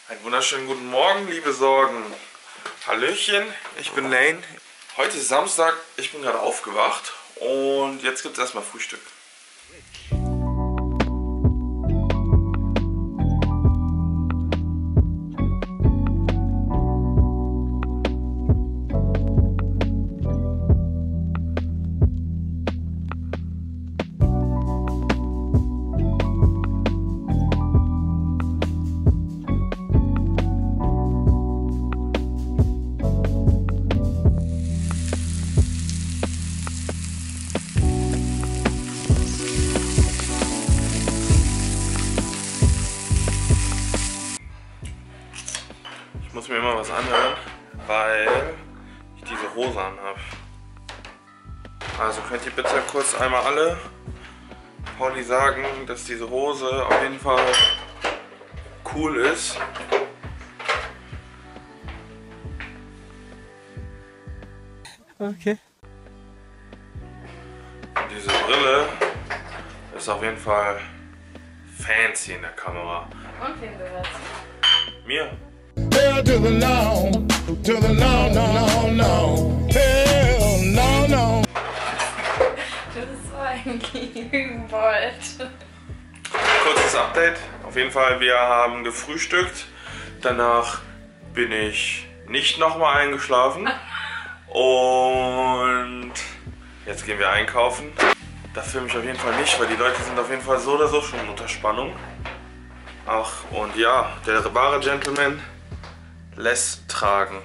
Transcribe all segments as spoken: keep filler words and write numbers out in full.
Einen wunderschönen guten Morgen, liebe Sorgen. Hallöchen, ich bin Lane. Heute ist Samstag, ich bin gerade aufgewacht und jetzt gibt es erstmal Frühstück. Ich muss mir immer was anhören, weil ich diese Hose anhabe. Also könnt ihr bitte kurz einmal alle Pauli sagen, dass diese Hose auf jeden Fall cool ist. Okay. Und diese Brille ist auf jeden Fall fancy in der Kamera. Und wem gehört's? Mir. Hell to the no, to the no, no, no, no. Hell, no, no. Das war ein Gegenbold. Kurzes Update. Auf jeden Fall, wir haben gefrühstückt. Danach bin ich nicht nochmal eingeschlafen. Und jetzt gehen wir einkaufen. Da filme ich auf jeden Fall nicht, weil die Leute sind auf jeden Fall so oder so schon unter Spannung. Ach, und ja, der wahre Gentleman lässt tragen.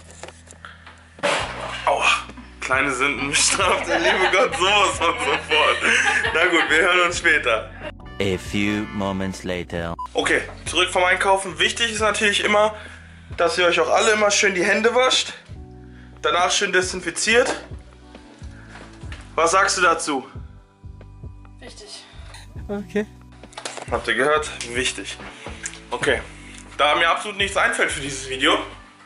Aua, kleine Sünden bestraft der liebe Gott sowas und so fort. Na gut, wir hören uns später. A few moments later. Okay, zurück vom Einkaufen. Wichtig ist natürlich immer, dass ihr euch auch alle immer schön die Hände wascht. Danach schön desinfiziert. Was sagst du dazu? Wichtig. Okay. Habt ihr gehört? Wichtig. Okay. Da mir absolut nichts einfällt für dieses Video,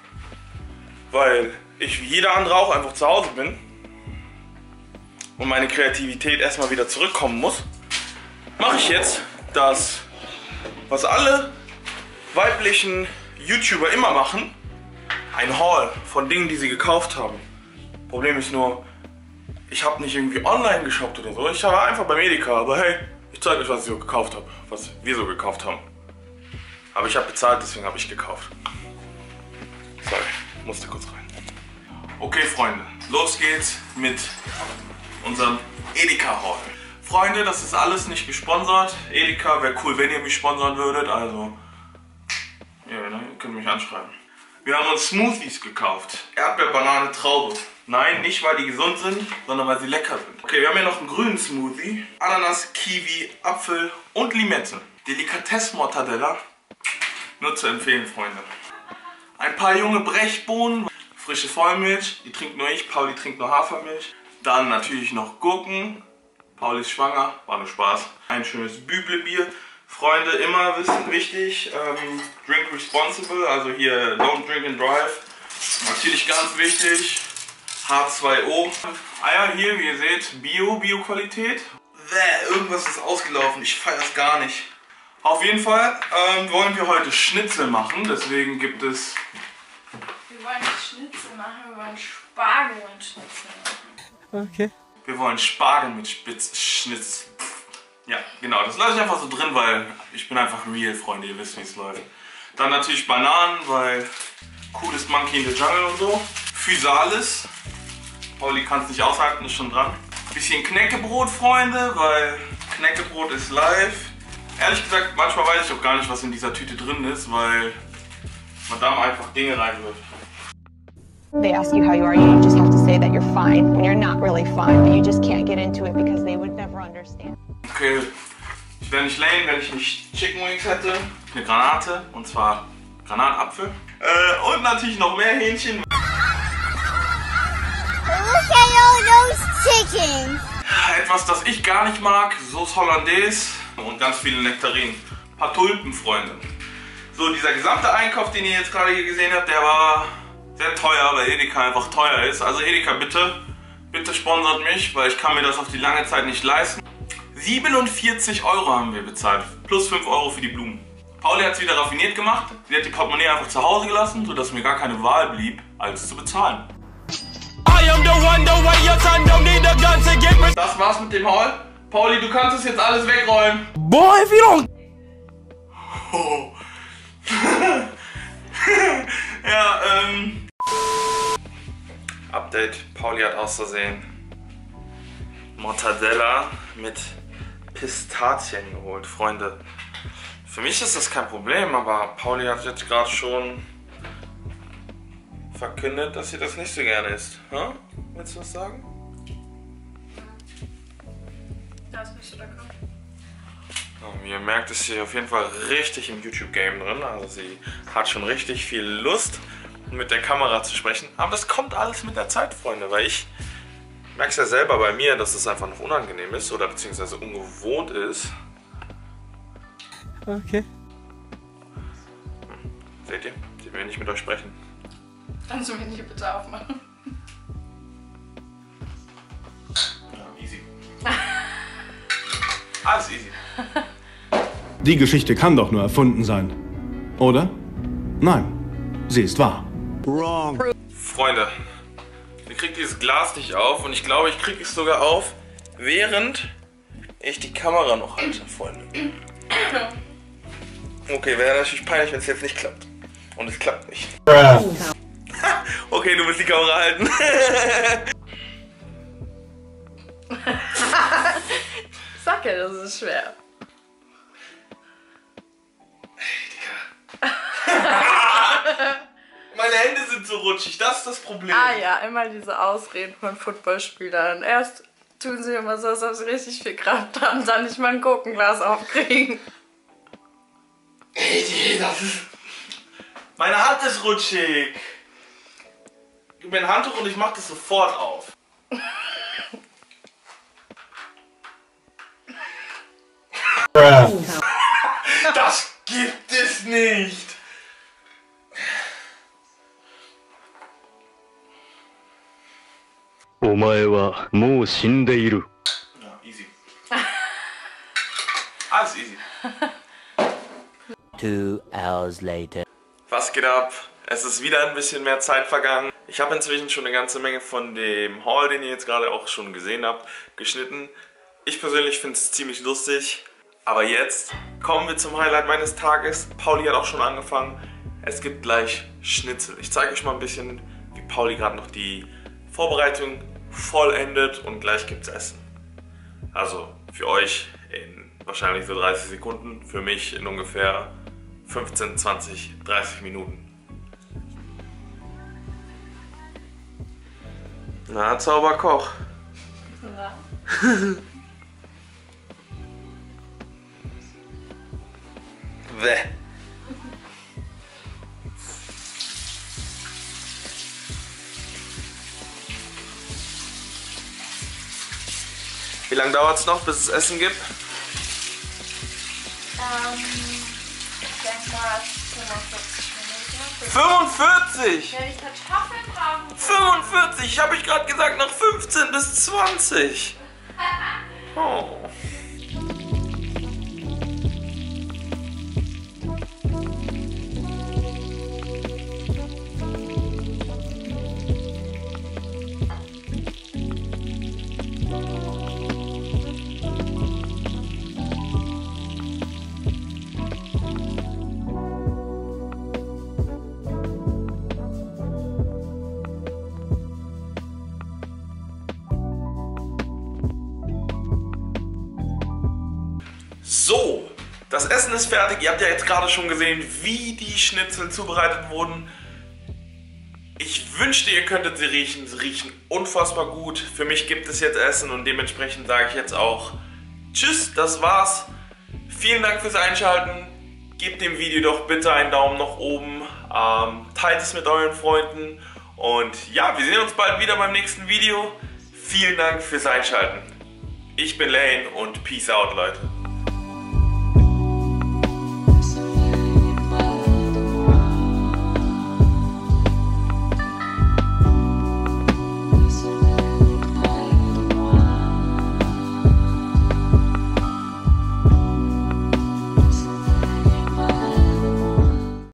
weil ich wie jeder andere auch einfach zu Hause bin und meine Kreativität erstmal wieder zurückkommen muss, mache ich jetzt das, was alle weiblichen YouTuber immer machen, ein Haul von Dingen, die sie gekauft haben. Problem ist nur, ich habe nicht irgendwie online geshoppt oder so, ich war einfach beim Edeka, aber hey, ich zeige euch, was ich so gekauft habe, was wir so gekauft haben. Aber ich habe bezahlt, deswegen habe ich gekauft. Sorry, musste kurz rein. Okay, Freunde, los geht's mit unserem Edeka-Haul. Freunde, das ist alles nicht gesponsert. Edeka, wäre cool, wenn ihr mich sponsern würdet, also ja, ne, ihr könnt mich anschreiben. Wir haben uns Smoothies gekauft. Erdbeer, Banane, Traube. Nein, nicht weil die gesund sind, sondern weil sie lecker sind. Okay, wir haben hier noch einen grünen Smoothie. Ananas, Kiwi, Apfel und Limette. Delikatesse-Mortadella. Nur zu empfehlen, Freunde. Ein paar junge Brechbohnen, frische Vollmilch, die trinkt nur ich, Pauli trinkt nur Hafermilch. Dann natürlich noch Gurken, Pauli ist schwanger, war nur Spaß. Ein schönes Büblebier. Freunde, immer wissen, wichtig, ähm, drink responsible, also hier don't drink and drive. Natürlich ganz wichtig, H zwei O. Eier hier, wie ihr seht, Bio, Bio-Qualität. Irgendwas ist ausgelaufen, ich feiere das gar nicht. Auf jeden Fall ähm, wollen wir heute Schnitzel machen, deswegen gibt es... Wir wollen nicht Schnitzel machen, wir wollen Spargel und Schnitzel machen. Okay. Wir wollen Spargel mit Spitz... Schnitz... Ja, genau, das lasse ich einfach so drin, weil ich bin einfach real, Freunde, ihr wisst, wie es läuft. Dann natürlich Bananen, weil coolest Monkey in the Jungle und so. Physalis. Pauli kann es nicht aushalten, ist schon dran. Bisschen Knäckebrot, Freunde, weil Knäckebrot ist live. Ehrlich gesagt, manchmal weiß ich auch gar nicht, was in dieser Tüte drin ist, weil Madame einfach Dinge reinwirft. They ask you how you are, you just have to say that you're fine when you're not really fine, but you just can't get into it because they would never understand. Okay, ich wäre nicht lame, wenn ich nicht Chicken Wings hätte. Eine Granate, und zwar Granatapfel. Äh, und natürlich noch mehr Hähnchen. Look at all those chickens. Etwas, das ich gar nicht mag, Sauce Hollandaise und ganz viele Nektarinen. Ein paar Tulpen, Freunde. So, dieser gesamte Einkauf, den ihr jetzt gerade hier gesehen habt, der war sehr teuer, weil Edeka einfach teuer ist. Also Edeka, bitte, bitte sponsert mich, weil ich kann mir das auf die lange Zeit nicht leisten. siebenundvierzig Euro haben wir bezahlt, plus fünf Euro für die Blumen. Pauli hat es wieder raffiniert gemacht. Sie hat die Portemonnaie einfach zu Hause gelassen, sodass mir gar keine Wahl blieb, als zu bezahlen. Das war's mit dem Haul. Pauli, du kannst es jetzt alles wegräumen. Boy, if you don't... Oh. Ja, ähm... Update. Pauli hat aus Versehen Mortadella mit Pistazien geholt. Freunde, für mich ist das kein Problem, aber Pauli hat jetzt gerade schon verkündet, dass sie das nicht so gerne isst. Hm? Willst du was sagen? Ja, ist nicht so lecker. Oh, wie ihr merkt, ist sie auf jeden Fall richtig im YouTube-Game drin. Also sie hat schon richtig viel Lust, mit der Kamera zu sprechen. Aber das kommt alles mit der Zeit, Freunde, weil ich merke es ja selber bei mir, dass es einfach noch unangenehm ist oder beziehungsweise ungewohnt ist. Okay. Hm. Seht ihr? Sie will nicht mit euch sprechen. Kannst du mich nicht bitte aufmachen? Ja, easy. Alles easy. Die Geschichte kann doch nur erfunden sein. Oder? Nein, sie ist wahr. Freunde, ich kriege dieses Glas nicht auf und ich glaube, ich kriege es sogar auf, während ich die Kamera noch halte, Freunde. Okay, wäre natürlich peinlich, wenn es jetzt nicht klappt. Und es klappt nicht. Okay, du willst die Kamera halten. Sag ja, das ist schwer. Meine Hände sind so rutschig, das ist das Problem. Ah ja, immer diese Ausreden von Footballspielern. Erst tun sie immer so, als ob sie richtig viel Kraft haben, dann nicht mal ein Gurkenglas aufkriegen. Ey, das ist... Meine Hand ist rutschig. Gib mir ein Handtuch und ich mach das sofort auf. Das gibt es nicht. O前はもう死んでいる。 Ja, easy. Alles easy. Two hours later. Was geht ab? Es ist wieder ein bisschen mehr Zeit vergangen. Ich habe inzwischen schon eine ganze Menge von dem Haul, den ihr jetzt gerade auch schon gesehen habt, geschnitten. Ich persönlich finde es ziemlich lustig. Aber jetzt kommen wir zum Highlight meines Tages. Pauli hat auch schon angefangen. Es gibt gleich Schnitzel. Ich zeige euch mal ein bisschen, wie Pauli gerade noch die Vorbereitung vollendet und gleich gibt's Essen. Also für euch in wahrscheinlich so dreißig Sekunden, für mich in ungefähr fünfzehn, zwanzig, dreißig Minuten. Na, Zauberkoch. Ja. Bäh. Wie lange dauert es noch, bis es Essen gibt? Ähm, ich denke mal fünfundvierzig Minuten. fünfundvierzig! Ja, die Kartoffeln brauchen. fünfundvierzig! Ich habe euch gerade gesagt, noch fünfzehn bis zwanzig. Oh. So, das Essen ist fertig. Ihr habt ja jetzt gerade schon gesehen, wie die Schnitzel zubereitet wurden. Ich wünschte, ihr könntet sie riechen. Sie riechen unfassbar gut. Für mich gibt es jetzt Essen und dementsprechend sage ich jetzt auch tschüss, das war's. Vielen Dank fürs Einschalten. Gebt dem Video doch bitte einen Daumen nach oben. Ähm, teilt es mit euren Freunden. Und ja, wir sehen uns bald wieder beim nächsten Video. Vielen Dank fürs Einschalten. Ich bin Lane und Peace out, Leute.